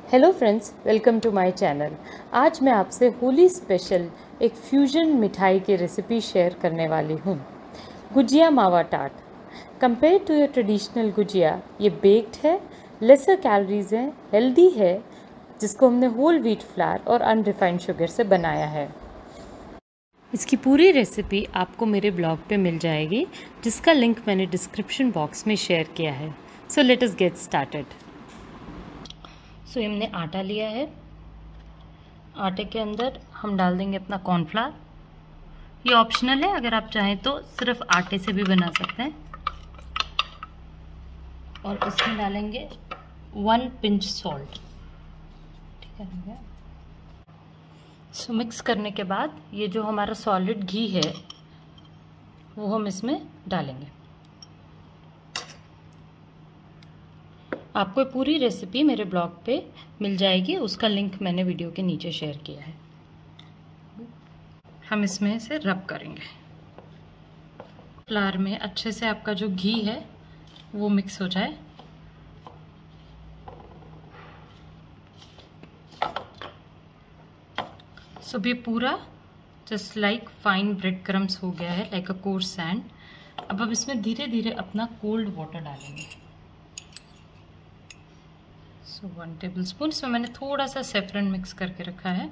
Hello friends, welcome to my channel. आज मैं आपसे होली स्पेशल एक फ्यूजन मिठाई की रेसिपी शेयर करने वाली हूँ, gujiya mawa tart. Compare to your traditional gujiya, ये बेक्ड है, लेसर कैलोरीज है, हेल्दी है, जिसको हमने होल व्हीट फ्लावर और अनरिफाइंड शुगर से बनाया है। इसकी पूरी रेसिपी आपको मेरे ब्लॉग पे मिल जाएगी, जिसका लिंक मैंने डिस्क्रिप्शन बॉक्स में शेयर किया है। So let us get started. So हमने आटा लिया है। आटे के अंदर हम डाल देंगे अपना कॉर्नफ्लावर। ये ऑप्शनल है, अगर आप चाहें तो सिर्फ आटे से भी बना सकते हैं। और इसमें डालेंगे 1 पिंच सॉल्ट। ठीक है। सो मिक्स करने के बाद ये जो हमारा सॉलिड घी है वो हम इसमें डालेंगे। आपको पूरी रेसिपी मेरे ब्लॉग पे मिल जाएगी, उसका लिंक मैंने वीडियो के नीचे शेयर किया है। हम इसमें से रब करेंगे। फ्लावर में अच्छे से आपका जो घी है वो मिक्स हो जाए। सो ये पूरा just like fine bread crumbs हो गया है, लाइक अ कोर्स सैंड। अब हम इसमें धीरे धीरे अपना कोल्ड वाटर डालेंगे। So 1 tablespoon. इसमें मैंने थोड़ा सा सेफ्रन मिक्स करके रखा है।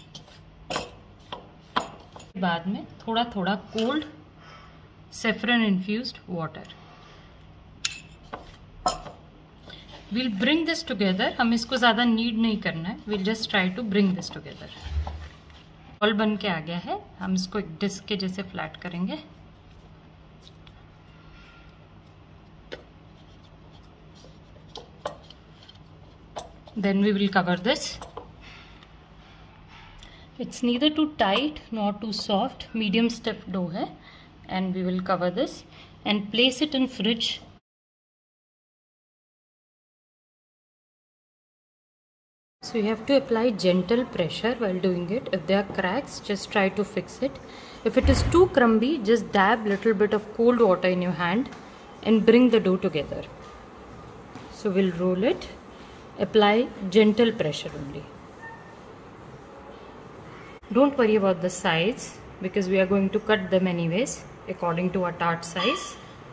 बाद में थोड़ा थोड़ा cold saffron infused water. Will bring this together. हम इसको ज़्यादा नीड नहीं करना है, will just try to bring this together. Ball बन के आ गया है, हम इसको एक डिस्क के जैसे फ्लैट करेंगे। Then we will cover this. It's neither too tight nor too soft, medium stiff dough है, and we will cover this and place it in fridge. So you have to apply gentle pressure while doing it. If there are cracks, just try to fix it. If it is too crumbly, just dab little bit of cold water in your hand and bring the dough together. So we'll roll it. Apply gentle pressure only. Don't worry about the size because we are going to cut them anyways according to our tart size.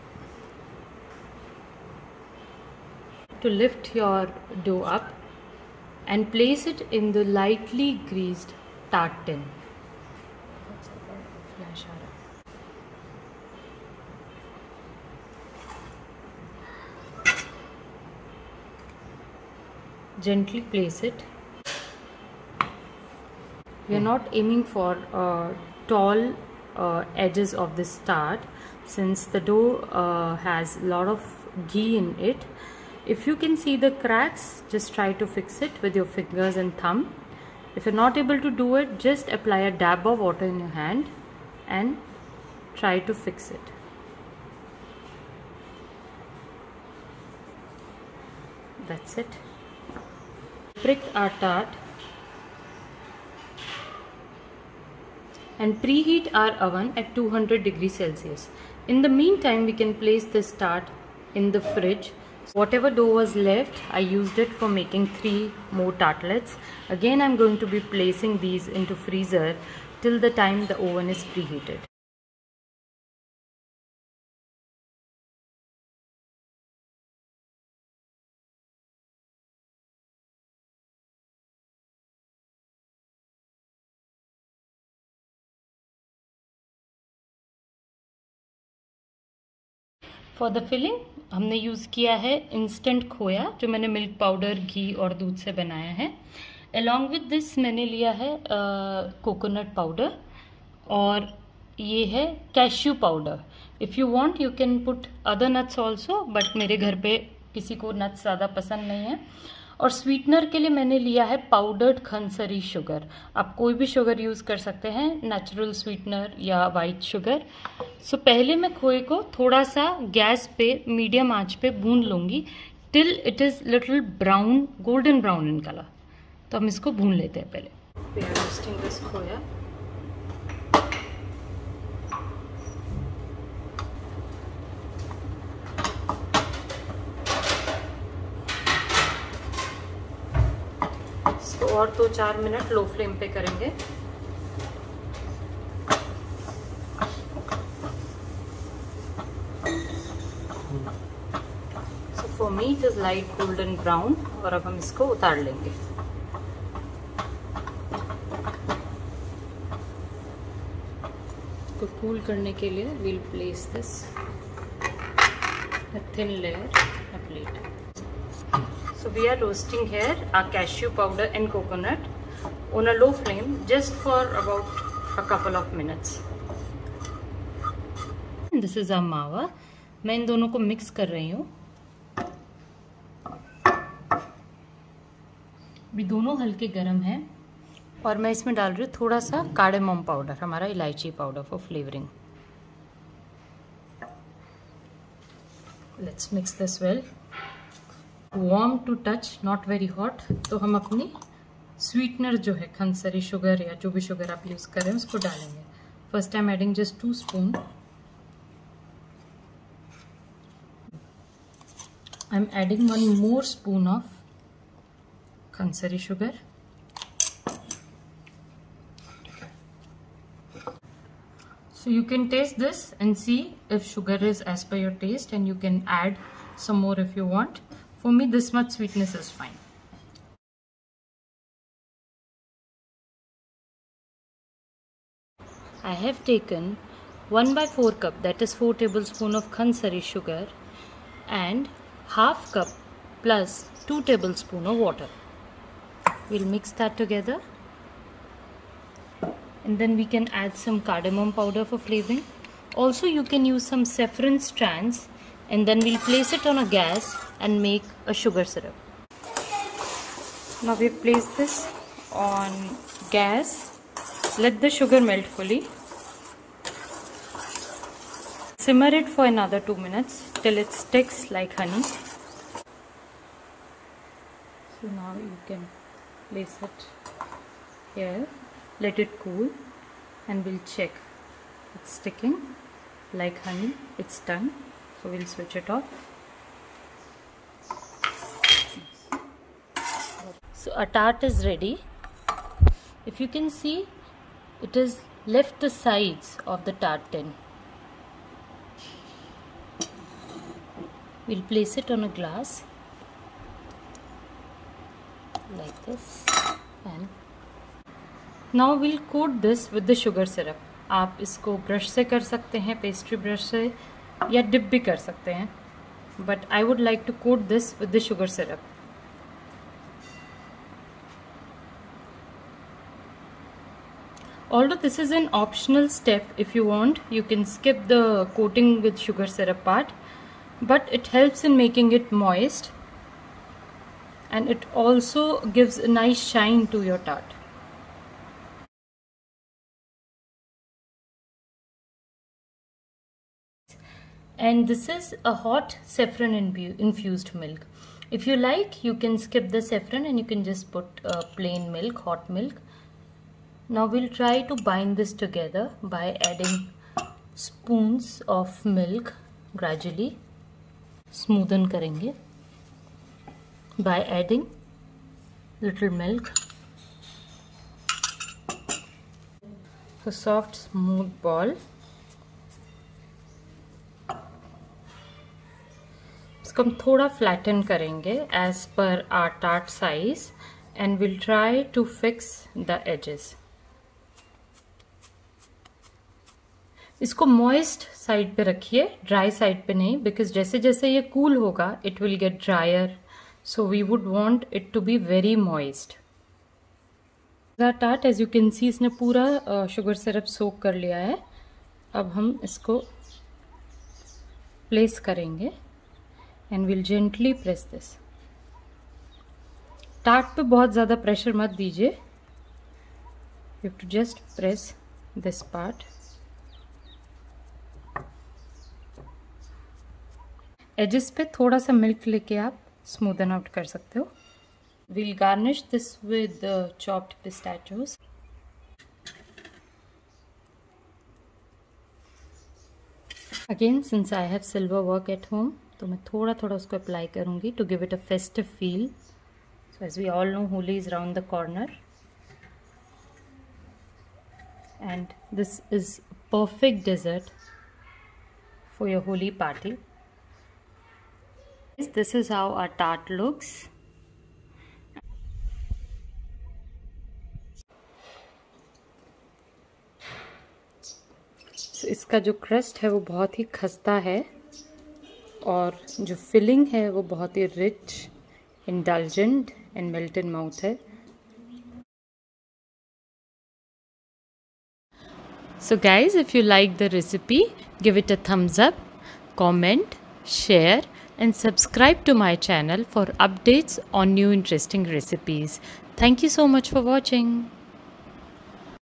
To lift your dough up and place it in the lightly greased tart tin. Flash aa raha. Gently place it. We are not aiming for tall edges of this tart, since the dough has a lot of ghee in it. If you can see the cracks, just try to fix it with your fingers and thumb. If you're not able to do it, just apply a dab of water in your hand and try to fix it. That's it. Prick our tart and preheat our oven at 200 degrees Celsius. In the meantime, we can place this tart in the fridge. Whatever dough was left, I used it for making 3 more tartlets. Again, I'm going to be placing these into freezer till the time the oven is preheated. For the filling हमने use किया है instant खोया, जो मैंने milk powder, घी और दूध से बनाया है। अलॉन्ग विद दिस मैंने लिया है कोकोनट पाउडर, और ये है cashew powder. If you want you can put other nuts also, but मेरे घर पे किसी को नट्स ज़्यादा पसंद नहीं है। और स्वीटनर के लिए मैंने लिया है पाउडर्ड खनसरी शुगर। आप कोई भी शुगर यूज़ कर सकते हैं, नेचुरल स्वीटनर या वाइट शुगर। सो पहले मैं खोए को थोड़ा सा गैस पे मीडियम आंच पे भून लूँगी till it is little brown, golden brown in colour. तो हम इसको भून लेते हैं पहले। वी आर रोस्टिंग दिस खोया। इसको और 2-4 मिनट लो फ्लेम पे करेंगे। So for me it is light golden brown. और अब हम इसको उतार लेंगे। इसको कूल करने के लिए we'll place this a thin layer a plate. So we are roasting here our cashew powder and coconut on a low flame just for about a couple of minutes. This is our मावा। मैं इन दोनों को mix कर रही हूँ। भी दोनों हल्के गरम हैं और मैं इसमें डाल रही हूँ थोड़ा सा कार्डेमम पाउडर, हमारा इलायची powder for flavouring. Let's mix this well. Warm to touch, not very hot. तो हम अपनी स्वीटनर जो है खनसरी शुगर या जो भी शुगर आप यूज कर रहे हैं उसको डालेंगे। First time adding just 2 spoon. I'm adding 1 more spoon of khandsari sugar. So you can taste this and see if sugar is as per your taste, and you can add some more if you want. For me, this much sweetness is fine. I have taken 1/4 cup, that is 4 tablespoons of khansari sugar, and half cup plus 2 tablespoons of water. We'll mix that together. And then we can add some cardamom powder for flavoring. Also you can use some saffron strands, and then we'll place it on a gas and make a sugar syrup. Now we've placed this on gas. Let the sugar melt fully. Simmer it for another 2 minutes till it sticks like honey. So now you can place it here. Let it cool and we'll check. It's sticking like honey, it's done. So we'll switch it off. So our tart is ready. If you can see, it is left the sides of the tart tin. We'll place it on a glass like this, and now we'll coat this with the sugar syrup. आप इसको brush से कर सकते हैं, pastry brush से, या dip भी कर सकते हैं, but I would like to coat this with the sugar syrup. Although this is an optional step, if you want, you can skip the coating with sugar syrup part, but it helps in making it moist, and it also gives a nice shine to your tart. And this is a hot saffron infused milk. If you like, you can skip the saffron and you can just put plain milk, hot milk. Now we'll try to bind this together by adding spoons of milk gradually. Smoothen करेंगे by adding little milk. A soft smooth ball. इसको हम थोड़ा flatten करेंगे as per our tart size, and we'll try to fix the edges. इसको moist side पे रखिए, dry side पे नहीं, because जैसे जैसे ये कूल होगा it will get drier, so we would want it to be very moist. The tart, as you can see, इसने पूरा शुगर सिरप सोक कर लिया है। अब हम इसको प्लेस करेंगे and we'll gently press this. Tart पे बहुत ज़्यादा प्रेशर मत दीजिए, you have to just press this part. Edges पे थोड़ा सा मिल्क लेके आप स्मूदन आउट कर सकते हो. We'll garnish this with chopped pistachios. Again, since I have silver work at home, तो मैं थोड़ा थोड़ा उसको अप्लाई करूँगी to give it a festive feel. So as we all know, Holi is round the corner, and this is perfect dessert for your Holi party. This is how our tart looks. So इसका जो crust है वो बहुत ही खस्ता है और जो filling है वो बहुत ही rich, indulgent and melt in mouth है. So guys, if you like the recipe, give it a thumbs up, comment, share and subscribe to my channel for updates on new interesting recipes. Thank you so much for watching.